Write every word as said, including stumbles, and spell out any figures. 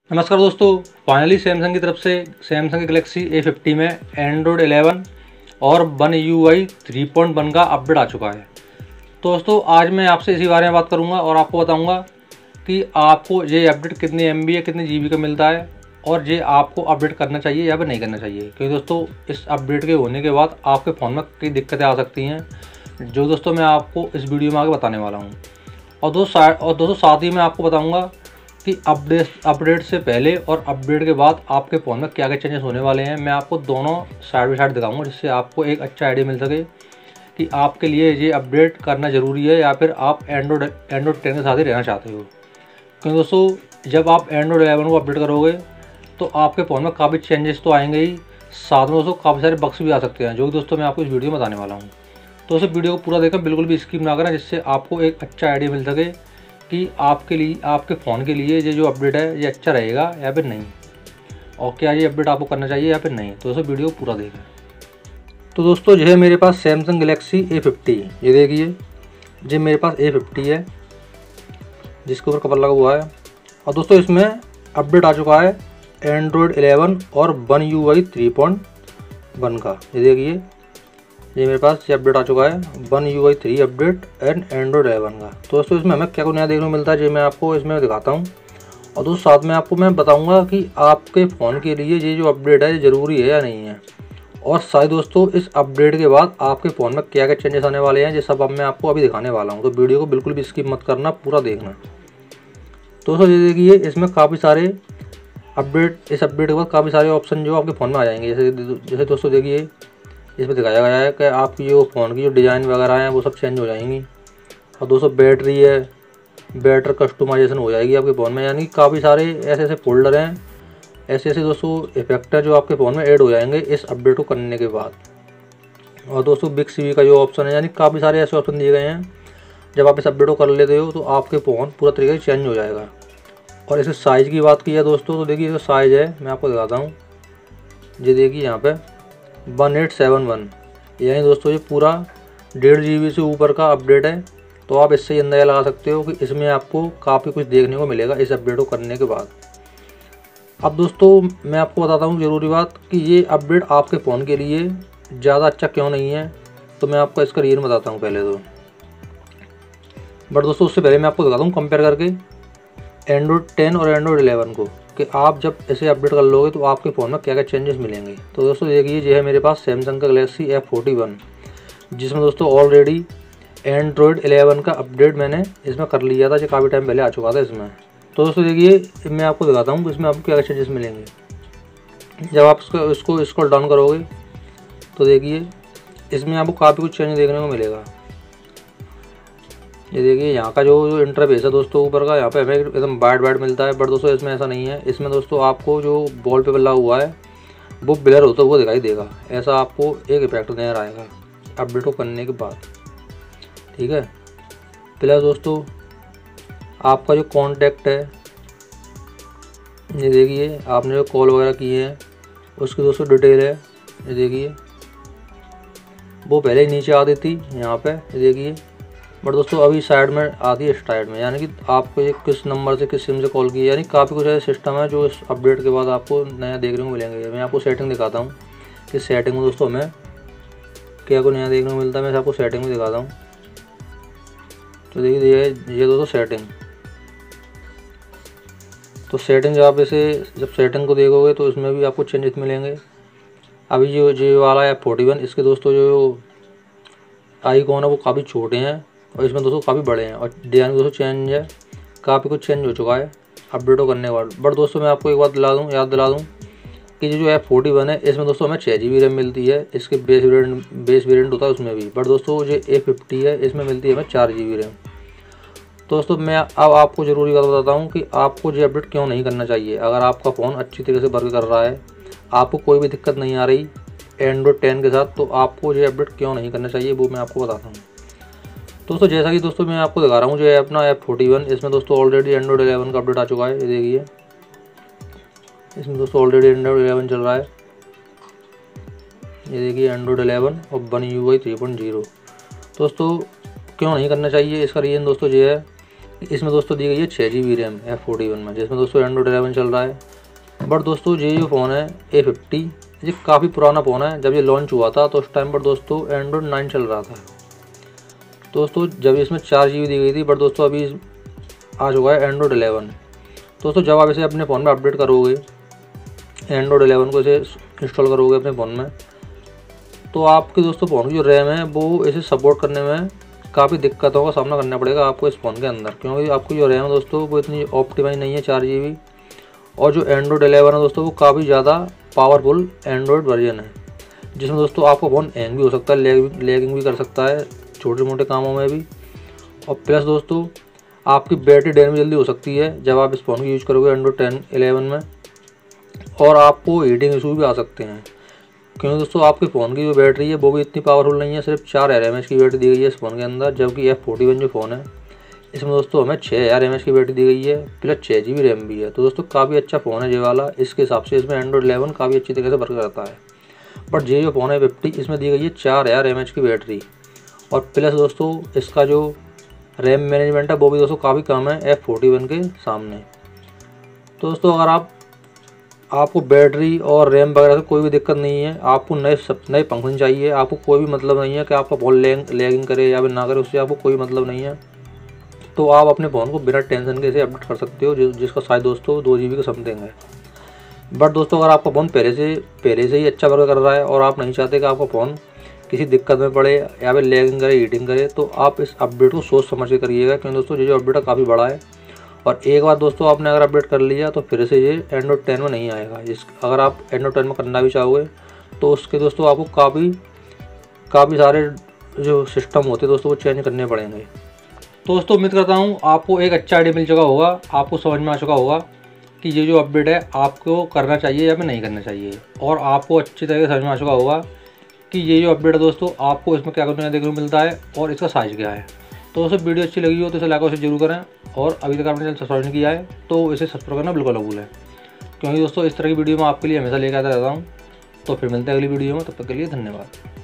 नमस्कार दोस्तों, finally Samsung की तरफ से सैमसंग गैलेक्सी ए फिफ्टी में एंड्रॉयड इलेवन और One U I three point one का अपडेट आ चुका है। तो दोस्तों आज मैं आपसे इसी बारे में बात करूंगा और आपको बताऊंगा कि आपको ये अपडेट कितने एम बी है, कितने जी बी का मिलता है और ये आपको अपडेट करना चाहिए या फिर नहीं करना चाहिए। क्योंकि दोस्तों इस अपडेट के होने के बाद आपके फ़ोन में कई दिक्कतें आ सकती हैं, जो दोस्तों मैं आपको इस वीडियो में आगे बताने वाला हूँ। और दोस्तों और दोस्तों साथ ही मैं आपको बताऊँगा कि अपडेट अपडेट से पहले और अपडेट के बाद आपके फ़ोन में क्या क्या चेंजेस होने वाले हैं। मैं आपको दोनों साइड बाई साइड दिखाऊंगा, जिससे आपको एक अच्छा आइडिया मिल सके कि आपके लिए ये अपडेट करना ज़रूरी है या फिर आप एंड्रॉयड एंड्रॉयड टेन के साथ ही रहना चाहते हो। क्योंकि दोस्तों जब आप एंड्रॉयड इलेवन को अपडेट करोगे तो आपके फ़ोन में काफ़ी चेंजेस तो आएंगे ही, साथ में दोस्तों काफ़ी सारे बग्स भी आ सकते हैं, जो कि दोस्तों मैं आपको इस वीडियो में बताने वाला हूँ। तो उस वीडियो को पूरा देखें, बिल्कुल भी स्किप ना करें, जिससे आपको एक अच्छा आइडिया मिल सके कि आपके लिए आपके फ़ोन के लिए ये जो अपडेट है ये अच्छा रहेगा या फिर नहीं, और क्या ये अपडेट आपको करना चाहिए या फिर नहीं। तो दोस्तों वीडियो पूरा देखें। तो दोस्तों जो है मेरे पास सैमसंग गैलेक्सी ए फिफ्टी, ये देखिए जो मेरे पास ए फिफ्टी है जिसके ऊपर कवर लगा हुआ है। और दोस्तों इसमें अपडेट आ चुका है एंड्रॉयड इलेवन और One U I three point one का। ये देखिए ये मेरे पास ये अपडेट आ चुका है, One U I three update and Android eleven का। तो दोस्तों इसमें हमें क्या कुछ नया देखने को मिलता है, जो मैं आपको इसमें दिखाता हूँ। और दोस्तों साथ में आपको मैं बताऊँगा कि आपके फ़ोन के लिए ये जो अपडेट है ज़रूरी है या नहीं है, और साथ दोस्तों इस अपडेट के बाद आपके फ़ोन में क्या क्या चेंजेस आने वाले हैं, ये सब अब मैं आपको अभी दिखाने वाला हूँ। तो वीडियो को बिल्कुल भी स्किप मत करना, पूरा देखना। तो दोस्तों ये देखिए इसमें काफ़ी सारे अपडेट, इस अपडेट के बाद काफ़ी सारे ऑप्शन जो आपके फ़ोन में आ जाएंगे। जैसे जैसे दोस्तों देखिए इसमें दिखाया गया है कि आपकी जो फ़ोन की जो डिज़ाइन वगैरह हैं वो सब चेंज हो जाएंगी। और दोस्तों बैटरी है, बैटर कस्टमाइजेशन हो जाएगी आपके फ़ोन में, यानी काफ़ी सारे ऐसे ऐसे फोल्डर हैं, ऐसे ऐसे दोस्तों इफेक्ट है जो आपके फ़ोन में ऐड हो जाएंगे इस अपडेट को करने के बाद। और दोस्तों बिग सी वी का जो ऑप्शन है, यानी काफ़ी सारे ऐसे ऑप्शन दिए गए हैं, जब आप इस अपडेट को कर लेते हो तो आपके फ़ोन पूरा तरीके से चेंज हो जाएगा। और इसके साइज़ की बात की है दोस्तों, तो देखिए इसका साइज़ है, मैं आपको दिखाता हूँ। ये देखिए यहाँ पे वन एट सेवन वन, यानी दोस्तों ये पूरा डेढ़ जी बी से ऊपर का अपडेट है। तो आप इससे अंदाज़ा लगा सकते हो कि इसमें आपको काफ़ी कुछ देखने को मिलेगा इस अपडेट को करने के बाद। अब दोस्तों मैं आपको बताता हूँ ज़रूरी बात कि ये अपडेट आपके फ़ोन के लिए ज़्यादा अच्छा क्यों नहीं है। तो मैं आपको इसका रीज़न बताता हूँ पहले तो, बट दोस्तों उससे पहले मैं आपको दिखाता हूँ कंपेयर करके एंड्रॉयड टेन और एंड्रॉयड इलेवन को, कि आप जब इसे अपडेट कर लोगे तो आपके फ़ोन में क्या क्या चेंजेस मिलेंगे। तो दोस्तों देखिए ये है मेरे पास सैमसंग का गैलेक्सी एफ फोर्टी वन, जिसमें दोस्तों ऑलरेडी एंड्रॉयड इलेवन का अपडेट मैंने इसमें कर लिया था, जो काफ़ी टाइम पहले आ चुका था इसमें। तो दोस्तों देखिए मैं आपको दिखाता हूँ इसमें आपको क्या क्या चेंजेस मिलेंगे। जब आप इसको इसको स्क्रॉल डाउन करोगे तो देखिए इसमें आपको काफ़ी कुछ चेंज देखने को मिलेगा। ये देखिए यहाँ का जो जो इंटरफेस है दोस्तों ऊपर का, यहाँ पे हमें एकदम वाइट वाइट मिलता है, बट दोस्तों इसमें ऐसा नहीं है। इसमें दोस्तों आपको जो वॉल पेपर लगा हुआ है वो ब्लर होता हुआ दिखाई देगा, ऐसा आपको एक इफेक्ट नजर आएगा अपडेट को करने के बाद, ठीक है। प्लस दोस्तों आपका जो कॉन्टैक्ट है, ये देखिए आपने जो कॉल वगैरह किए हैं उसकी दोस्तों डिटेल है, ये देखिए वो पहले ही नीचे आ देती यहाँ पे, ये देखिए, बट दोस्तों अभी साइड में आती है स्टाइड में, यानी कि आपको ये किस नंबर से किस सिम से कॉल की है। यानी काफ़ी कुछ ऐसे सिस्टम है जो इस अपडेट के बाद आपको नया देखने को मिलेंगे। मैं आपको सेटिंग दिखाता हूँ कि सेटिंग में दोस्तों हमें क्या कुछ नया देखने को मिलता है। मैं आपको सेटिंग में दिखाता हूँ। तो देखिए ये ये दोस्तों सेटिंग, तो सेटिंग जब आप इसे जब सेटिंग को देखोगे तो इसमें भी आपको चेंजेस मिलेंगे। अभी जो जो वाला है फोर्टी वन, इसके दोस्तों जो आइकॉन है वो काफ़ी छोटे हैं और इसमें दोस्तों काफ़ी बड़े हैं, और डिज़ाइन दोस्तों चेंज है, काफ़ी कुछ चेंज हो चुका है अपडेट करने के बाद। बट दोस्तों मैं आपको एक बात दिला दूँ याद दिला दूँ कि जो एफ फोर्टी वन है इसमें दोस्तों हमें छः जी बी रैम मिलती है, इसके बेस वेरिएंट बेस वेरिएंट होता है उसमें भी। बट दोस्तों जो ए फिफ्टी है इसमें मिलती है हमें चार जी बी रैम। दोस्तों मैं अब आपको ज़रूरी बात बताता हूँ कि आपको ये अपडेट क्यों नहीं करना चाहिए। अगर आपका फ़ोन अच्छी तरीके से वर्क कर रहा है, आपको कोई भी दिक्कत नहीं आ रही एंड्रॉयड टेन के साथ, तो आपको ये अपडेट क्यों नहीं करना चाहिए वो मैं आपको बताता हूँ। दोस्तों जैसा कि दोस्तों मैं आपको दिखा रहा हूँ जो है अपना एफ फोर्टी वन, इसमें दोस्तों ऑलरेडी एंड्रॉयड इलेवन का अपडेट आ चुका है। ये देखिए इसमें दोस्तों ऑलरेडी एंड्रॉयड इलेवन चल रहा है। ये देखिए एंड्रॉयड इलेवन और One U I three point zero. दोस्तों क्यों नहीं करना चाहिए, इसका रीज़न दोस्तों ये है इसमें दोस्तों दी गई है छः G B RAM F forty one में, जिसमें दोस्तों एंड्रॉइड इलेवन चल रहा है। बट दोस्तों ये जो फ़ोन है ए फिफ्टी, ये काफ़ी पुराना फ़ोन है। जब ये लॉन्च हुआ था तो उस टाइम पर दोस्तों एंड्रॉइड नाइन चल रहा था दोस्तों, जब इसमें चार जी बी दी गई थी। बट दोस्तों अभी आ चुका है एंड्रॉइड इलेवन। दोस्तों जब आप इसे अपने फ़ोन में अपडेट करोगे, एंड्रॉइड इलेवन को इसे इंस्टॉल करोगे अपने फ़ोन में, तो आपके दोस्तों फ़ोन की जो रैम है वो इसे सपोर्ट करने में काफ़ी दिक्कतों का सामना करना पड़ेगा आपको इस फ़ोन के अंदर, क्योंकि आपकी जो रैम है दोस्तों वो इतनी ऑप्टिमाइज नहीं है चार जी बी। और जो एंड्रॉइड इलेवन है दोस्तों वो काफ़ी ज़्यादा पावरफुल एंड्रॉइड वर्जन है, जिसमें दोस्तों आपका फ़ोन हैंग भी हो सकता है, लैग लैगिंग भी कर सकता है छोटे मोटे कामों में भी। और प्लस दोस्तों आपकी बैटरी ड्रेन भी जल्दी हो सकती है जब आप इस फ़ोन को यूज़ करोगे एंड्रॉइड टेन इलेवन में। और आपको हीटिंग इशू भी आ सकते हैं, क्योंकि दोस्तों आपके फ़ोन की जो बैटरी है वो भी इतनी पावरफुल नहीं है। सिर्फ चार हज़ार एम एच की बैटरी दी गई है इस फ़ोन के अंदर, जबकि एफ फोर्टी वन जो फ़ोन है इसमें दोस्तों हमें छः हज़ार एम एच की बैटरी दी गई है, प्लस छः जी बी रैम भी है। तो दोस्तों काफ़ी अच्छा फ़ोन है ये वाला, इसके हिसाब से इसमें एंड्रॉइड इलेवन काफ़ी अच्छी तरीके से वर्क करता है। बट ये जो फ़ोन है फिफ्टी, इसमें दी गई है चार हज़ार एम एच की बैटरी, और प्लस दोस्तों इसका जो रैम मैनेजमेंट है वो भी दोस्तों काफ़ी कम है एफ फोर्टी वन के सामने। तो दोस्तों अगर आप आपको बैटरी और रैम वगैरह से कोई भी दिक्कत नहीं है, आपको नए सब नए फंक्शन चाहिए, आपको कोई भी मतलब नहीं है कि आपका फ़ोन लैग लैगिंग करे या फिर ना करे, उससे आपको कोई मतलब नहीं है, तो आप अपने फ़ोन को बिना टेंशन के इसे अपडेट कर सकते हो, जिस जिसका साइज दोस्तों दो जी बी का समथिंग है। बट दोस्तों अगर आपका फ़ोन पहले से पहले से ही अच्छा वर्क कर रहा है और आप नहीं चाहते कि आपका फ़ोन किसी दिक्कत में पड़े या फिर लैगिंग करे, हीटिंग करे, तो आप इस अपडेट को सोच समझ के करिएगा, क्योंकि दोस्तों ये जो अपडेट है काफ़ी बड़ा है। और एक बार दोस्तों आपने अगर अपडेट कर लिया तो फिर से ये एंड्रॉइड टेन में नहीं आएगा। इस अगर आप एंड्रॉइड टेन में करना भी चाहोगे तो उसके दोस्तों आपको काफ़ी काफ़ी सारे जो सिस्टम होते हैं दोस्तों वो चेंज करने पड़ेंगे। दोस्तों उम्मीद करता हूँ आपको एक अच्छा आइडिया मिल चुका होगा, आपको समझ में आ चुका होगा कि ये जो अपडेट है आपको करना चाहिए या फिर नहीं करना चाहिए, और आपको अच्छी तरह से समझ में आ चुका होगा कि ये जो अपडेट है दोस्तों आपको इसमें क्या करने देखने को मिलता है और इसका साइज़ क्या है। तो दोस्तों वीडियो अच्छी लगी हो तो इसे लाइक और जरूर करें, और अभी तक आपने चैनल सब्सक्राइब नहीं किया है तो इसे सब्सक्राइब करना बिल्कुल ना भूलें, क्योंकि दोस्तों इस तरह की वीडियो मैं आपके लिए हमेशा लेकर आता रहता हूँ। तो फिर मिलते हैं अगली वीडियो में, तब तक के लिए धन्यवाद।